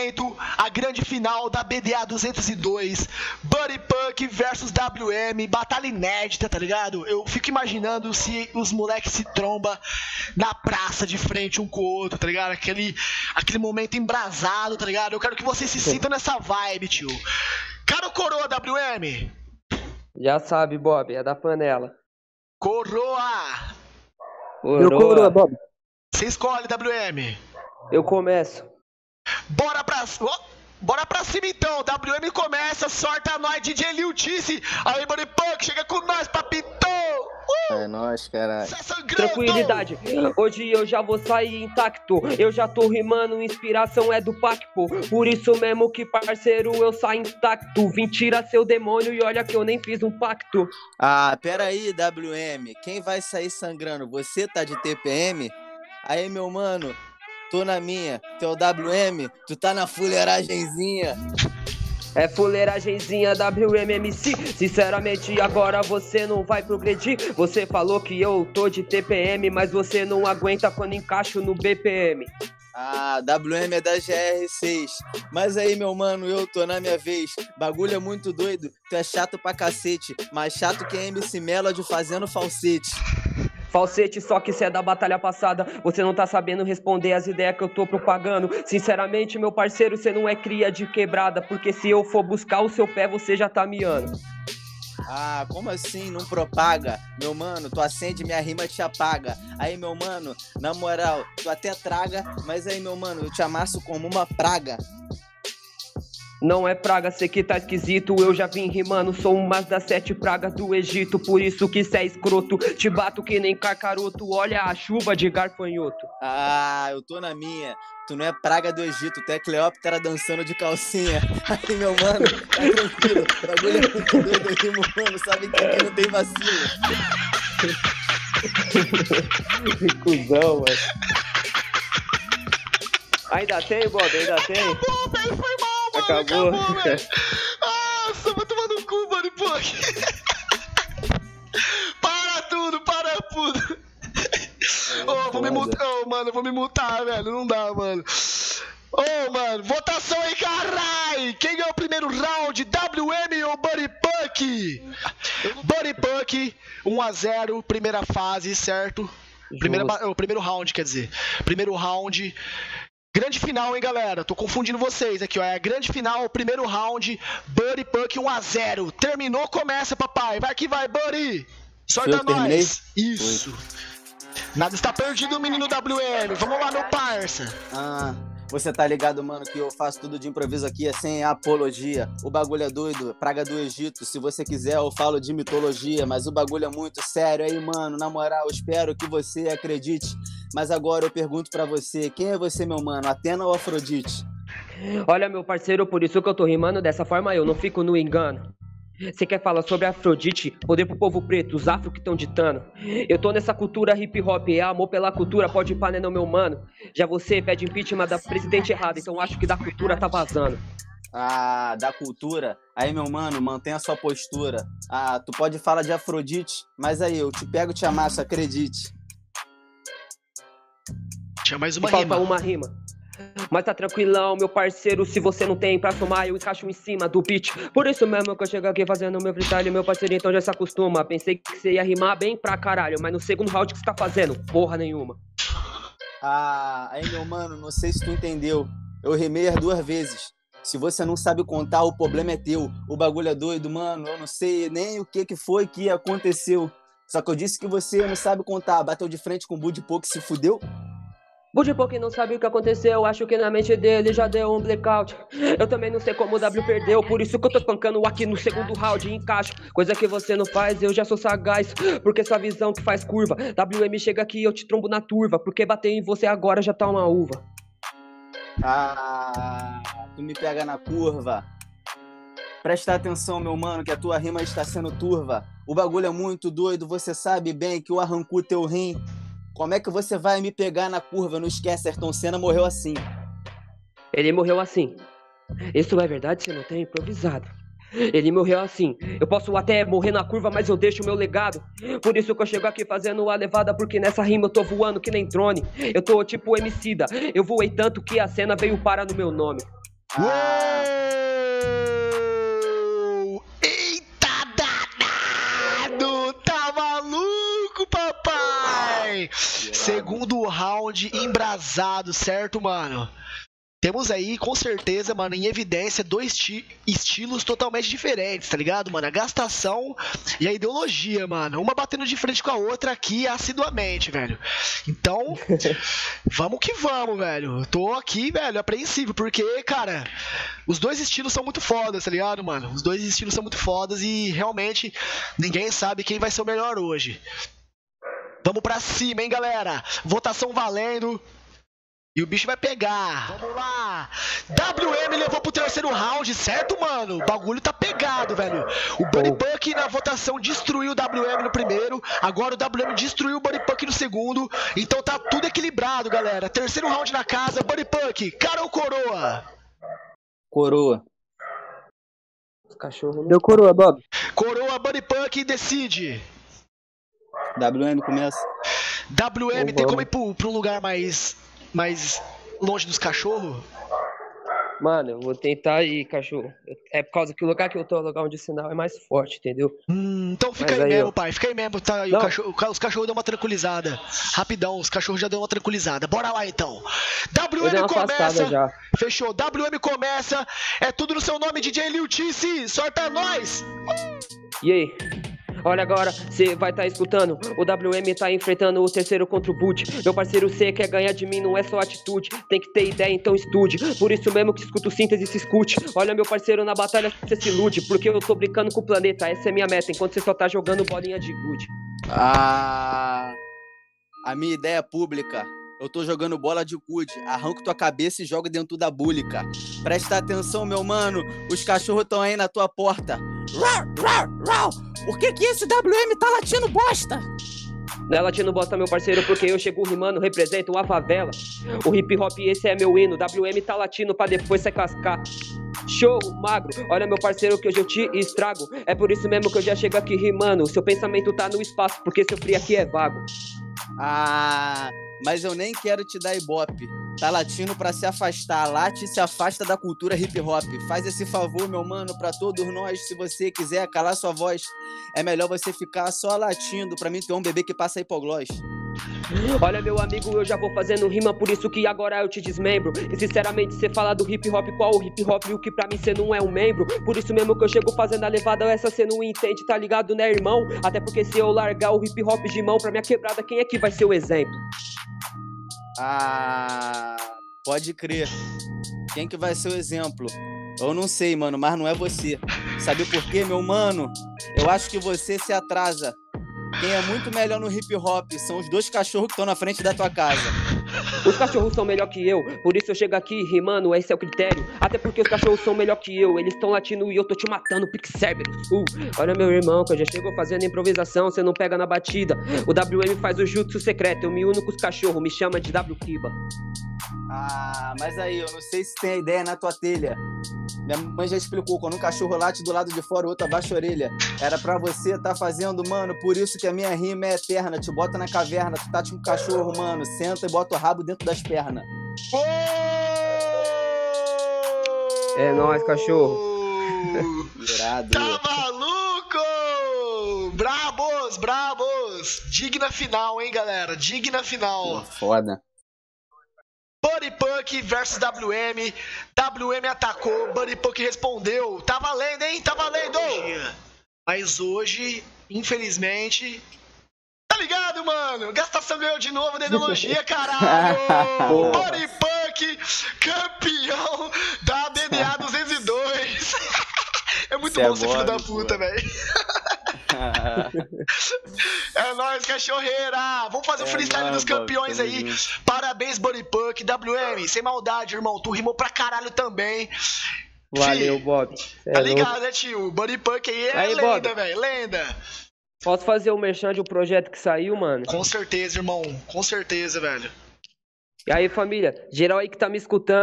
momento, a grande final da BDA 202, Buddy Punk versus WM, batalha inédita, tá ligado? Eu fico imaginando se os moleques se trombam na praça de frente um com o outro, tá ligado? Aquele momento embrasado, tá ligado? Eu quero que vocês se sintam nessa vibe, tio. Cara ou coroa, WM? Já sabe, Bob, é da panela. Coroa! Eu coroa, Bob. Você escolhe, WM. Eu começo. Bora pra cima então, WM começa, sorta nós, DJ Lil Tice. Aí, Buddy Punk, chega com nós, papitão. É nóis, caralho. Tranquilidade, hoje eu já vou sair intacto. Eu já tô rimando, inspiração é do Pacpo. Por isso mesmo que, parceiro, eu saio intacto. Vim tirar seu demônio e olha que eu nem fiz um pacto. Ah, pera aí, WM. Quem vai sair sangrando? Você tá de TPM? Aí, meu mano, tô na minha. Tu é o WM, tu tá na fuleiragenzinha. É fuleiragenzinha WMMC. Sinceramente, agora você não vai progredir. Você falou que eu tô de TPM, mas você não aguenta quando encaixo no BPM. Ah, WM é da GR6. Mas aí, meu mano, eu tô na minha vez. Bagulho é muito doido, tu é chato pra cacete. Mais chato que MC Melody fazendo falsete. Falsete, só que cê é da batalha passada. Você não tá sabendo responder as ideias que eu tô propagando. Sinceramente, meu parceiro, cê não é cria de quebrada. Porque se eu for buscar o seu pé, você já tá miando. Ah, como assim? Não propaga? Meu mano, tu acende, minha rima te apaga. Aí, meu mano, na moral, tu até traga. Mas aí, meu mano, eu te amasso como uma praga. Não é praga, cê que tá esquisito. Eu já vim rimando, sou uma das 7 pragas do Egito. Por isso que cê é escroto, te bato que nem carcaroto. Olha a chuva de garfanhoto. Ah, eu tô na minha. Tu não é praga do Egito, tu é Cleópatra dançando de calcinha. Aí, meu mano, tá tranquilo. O bagulho é muito doido aqui, meu mano. Sabe que aqui não tem vacilo. Que cuzão, mano. Ainda tem, Bob? Ainda tem? Acabou, velho, foi mal, mano. Acabou, velho. Nossa, vai tomar no cu, Buddy Punk. Para tudo. Mano, eu vou me multar, velho. Não dá, mano. Mano, votação aí, carai! Quem ganhou o primeiro round? WM ou Buddy Punk? Buddy Punk, 1-0, primeira fase, certo? O primeiro round, quer dizer. Primeiro round. Grande final, hein, galera? Tô confundindo vocês aqui, ó. É a grande final, primeiro round. Buddy Punk, 1-0. Terminou, começa, papai. Vai que vai, Buddy. Sorta nós. Isso. Nada está perdido, menino WM. Vamos lá, meu parça. Você tá ligado, mano, que eu faço tudo de improviso aqui, é sem apologia. O bagulho é doido, praga do Egito. Se você quiser, eu falo de mitologia. Mas o bagulho é muito sério aí, mano. Na moral, espero que você acredite. Mas agora eu pergunto pra você, quem é você, meu mano? Atena ou Afrodite? Olha, meu parceiro, por isso que eu tô rimando dessa forma, eu não fico no engano. Você quer falar sobre Afrodite, poder pro povo preto, os afro que estão ditando. Eu tô nessa cultura hip hop, é amor pela cultura, pode ir pá, né, não, meu mano. Já você pede impeachment da presidente errada, então acho que da cultura tá vazando. Ah, da cultura? Aí, meu mano, mantenha a sua postura. Ah, tu pode falar de Afrodite, mas aí, eu te pego e te amasso, acredite. Tinha mais uma rima. Falta uma rima. Mas tá tranquilão, meu parceiro, se você não tem pra somar, eu encaixo em cima do beat. Por isso mesmo que eu chego aqui fazendo meu freestyle, meu parceiro, então já se acostuma. Pensei que você ia rimar bem pra caralho, mas no segundo round que você tá fazendo, porra nenhuma. Ah, aí, meu mano, não sei se tu entendeu. Eu rimei as 2 vezes. Se você não sabe contar, o problema é teu. O bagulho é doido, mano, eu não sei nem o que foi que aconteceu. Só que eu disse que você não sabe contar. Bateu de frente com o Buddy Punk, se fudeu? Buddy Punk não sabe o que aconteceu, acho que na mente dele já deu um blackout. Eu também não sei como o W perdeu, por isso que eu tô espancando aqui no segundo round e encaixo. Coisa que você não faz, eu já sou sagaz, porque sua visão que faz curva. WM chega aqui e eu te trombo na turva, porque bater em você agora já tá uma uva. Ah, tu me pega na curva. Presta atenção, meu mano, que a tua rima está sendo turva. O bagulho é muito doido, você sabe bem que eu arranco teu rim. Como é que você vai me pegar na curva? Não esquece, Ayrton Senna morreu assim. Ele morreu assim. Isso é verdade, você não tem improvisado. Ele morreu assim. Eu posso até morrer na curva, mas eu deixo o meu legado. Por isso que eu chego aqui fazendo a levada, porque nessa rima eu tô voando que nem drone. Eu tô tipo Emicida. Eu voei tanto que a cena veio parar no meu nome. Uou! Eita danado! Tá maluco, papai? Segundo round embrasado, certo, mano? Temos aí, com certeza, mano, em evidência, dois estilos totalmente diferentes, tá ligado, mano? A gastação e a ideologia, mano. Uma batendo de frente com a outra aqui assiduamente, velho. Então, vamos que vamos, velho. Eu tô aqui, velho, apreensivo, porque, cara, os dois estilos são muito fodas, tá ligado, mano? Os dois estilos são muito fodas e, realmente, ninguém sabe quem vai ser o melhor hoje. Vamos pra cima, hein, galera? Votação valendo. E o bicho vai pegar. Vamos lá. WM levou pro terceiro round, certo, mano? O bagulho tá pegado, velho. O Buddy Punk na votação destruiu o WM no primeiro. Agora o WM destruiu o Buddy Punk no segundo. Então tá tudo equilibrado, galera. Terceiro round na casa. Buddy Punk, cara ou coroa? Coroa. Os cachorros. Deu coroa, Bob. Coroa, Buddy Punk decide. WM começa. WM, tem como ir pra um lugar mais longe dos cachorros? Mano, eu vou tentar ir, cachorro. É por causa que o lugar que eu tô, o lugar onde o sinal é mais forte, entendeu? Então fica Mas aí aí, mesmo, ó. pai. Fica aí mesmo, tá? E os cachorros deu uma tranquilizada. Rapidão, os cachorros já deu uma tranquilizada. Bora lá, então. Eu dei WM uma afastada começa. já. Fechou. WM começa. É tudo no seu nome, DJ Liltice. Sorta nós. E aí? Olha agora, cê vai tá escutando. O WM tá enfrentando o terceiro contra o Boot. Meu parceiro, cê quer ganhar de mim, não é só atitude. Tem que ter ideia, então estude. Por isso mesmo que escuto síntese e se escute. Olha, meu parceiro, na batalha cê se ilude. Porque eu tô brincando com o planeta, essa é minha meta. Enquanto cê só tá jogando bolinha de gude. A minha ideia é pública. Eu tô jogando bola de gude. Arranco tua cabeça e jogo dentro da búlica. Presta atenção, meu mano. Os cachorros estão aí na tua porta. Rar, rar, rar. Por que esse WM tá latindo bosta? Não é latino bosta, meu parceiro, porque eu chego rimando, represento a favela. O hip hop, esse é meu hino. WM tá latino pra depois se cascar. Show, magro, olha meu parceiro que hoje eu te estrago. É por isso mesmo que eu já chego aqui rimando. Seu pensamento tá no espaço, porque seu frio aqui é vago. Mas eu nem quero te dar ibope. Tá latindo pra se afastar. Late e se afasta da cultura hip hop. Faz esse favor, meu mano, pra todos nós. Se você quiser calar sua voz, é melhor você ficar só latindo pra mim ter um bebê que passa hipoglós. Olha, meu amigo, eu já vou fazendo rima, por isso que agora eu te desmembro. E sinceramente, cê fala do hip hop, qual o hip hop? O que pra mim cê não é um membro. Por isso mesmo que eu chego fazendo a levada, essa cê não entende, tá ligado, né, irmão? Até porque se eu largar o hip hop de mão pra minha quebrada, quem é que vai ser o exemplo? Pode crer. Quem que vai ser o exemplo? Eu não sei, mano, mas não é você. Sabe por quê, meu mano? Eu acho que você se atrasa. Quem é muito melhor no hip hop são os dois cachorros que estão na frente da tua casa. Os cachorros são melhor que eu, por isso eu chego aqui rimando, esse é o critério. Até porque os cachorros são melhor que eu, eles estão latindo e eu tô te matando, Pixerberus. Olha meu irmão, que eu já chego fazendo improvisação, cê não pega na batida. O WM faz o jutsu secreto, eu me uno com os cachorros, me chama de W Kiba. Mas aí, eu não sei se tem a ideia na tua telha. Minha mãe já explicou, quando um cachorro late do lado de fora, o outro abaixa a orelha. Era pra você tá fazendo, mano, por isso que a minha rima é eterna. Te bota na caverna, tu tá com um cachorro, mano. Senta e bota o rabo dentro das pernas. É nóis, cachorro. Irado. Tá maluco? Brabos, brabos. Digna final, hein, galera? Digna final. Foda. Buddy Punk versus WM. WM atacou, Buddy Punk respondeu. Tá valendo, hein? Tá valendo! Mas hoje, infelizmente... Tá ligado, mano? Gastação ganhou de novo da ideologia, caralho! Buddy Punk, campeão da BDA 202. É muito bom ser filho da puta, velho. É nóis, cachorreira! Vamos fazer o freestyle dos campeões aí. Parabéns, Buddy Punk. WM, sem maldade, irmão. Tu rimou pra caralho também. Valeu, Bob. Tá ligado, né, tio? Buddy Punk aí é lenda, velho. Lenda. Posso fazer o merchan de um projeto que saiu, mano? Com certeza, irmão. Com certeza, velho. E aí, família, geral aí que tá me escutando,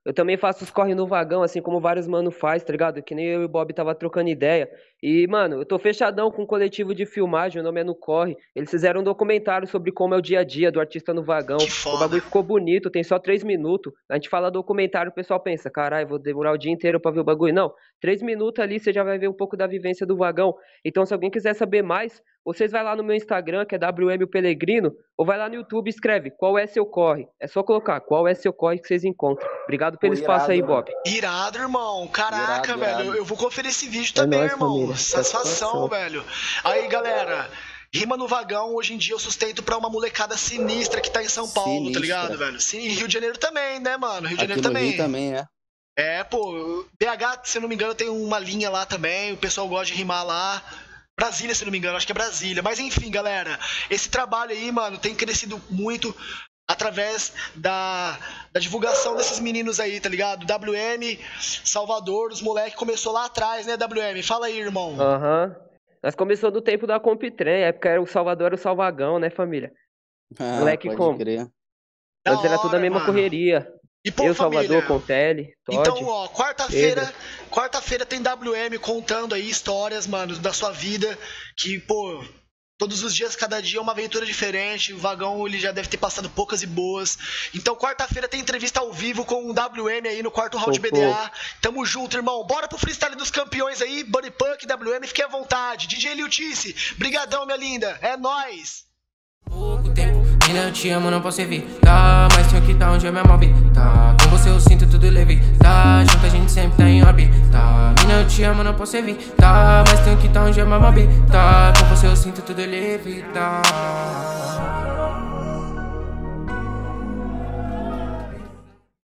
eu também faço os corre no vagão, assim como vários mano faz, tá ligado? Que nem eu e o Bob tava trocando ideia. E, mano, eu tô fechadão com um coletivo de filmagem, o nome é No Corre. Eles fizeram um documentário sobre como é o dia a dia do artista no vagão. Que O foda. bagulho ficou bonito, tem só 3 minutos. A gente fala documentário, o pessoal pensa, caralho, vou demorar o dia inteiro pra ver o bagulho. Não, 3 minutos ali você já vai ver um pouco da vivência do vagão. Então, se alguém quiser saber mais, vocês vai lá no meu Instagram, que é WM o Pelegrino, ou vai lá no YouTube e escreve qual é seu corre. É só colocar qual é seu corre que vocês encontram. Obrigado pelo Pô, espaço aí, irado, Bob. Irado, irmão. Caraca, Irado, velho. irado. Eu vou conferir esse vídeo É também, nóis, irmão. família. Satisfação, Satisfação. velho. Aí, galera. Rima no vagão, hoje em dia eu sustento pra uma molecada sinistra que tá em São Paulo, tá Sinistra. ligado, velho? Sim, e Rio de Janeiro também, né, mano? Rio de Aqui Janeiro no também. Rio também, é. É, pô, BH, se eu não me engano, tem uma linha lá também, o pessoal gosta de rimar lá. Brasília, se eu não me engano, acho que é Brasília. Mas enfim, galera, esse trabalho aí, mano, tem crescido muito através da divulgação desses meninos aí, tá ligado? WM, Salvador, os moleques começou lá atrás, né, WM? Fala aí, irmão. Aham. Nós começou do tempo da Comptrem, a época era o Salvador, era o Salvagão, né, família? Ah, Moleque pode como? crer. Da Antes era tudo a hora, mesma mano. correria. E pô, Eu, família, Salvador, Contele, Todd. então, ó, quarta-feira tem WM contando aí histórias, mano, da sua vida, que, pô, todos os dias, cada dia é uma aventura diferente, o Vagão, ele já deve ter passado poucas e boas. Então, quarta-feira tem entrevista ao vivo com o WM aí no quarto round Pô, BDA. Tamo junto, irmão. Bora pro freestyle dos campeões aí, Buddy Punk, WM, fique à vontade. DJ Liltice, brigadão, minha linda, é nóis! Pouco tempo, ainda eu te amo, não posso evitar. Mas tenho que tá onde eu me amove. Tá, com você eu sinto tudo leve. Tá, junto a gente sempre tá em órbita. Mina, eu te amo, não posso evitar. Mas tenho que tá onde eu me amove. Tá, com você eu sinto tudo leve. Tá.